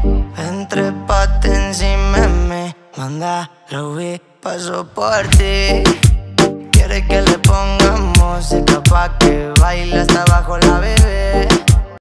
Entrépate encima de mí. Manda, lo vi, paso por ti. Quiere que le pongamos música pa' que baile hasta abajo la vida.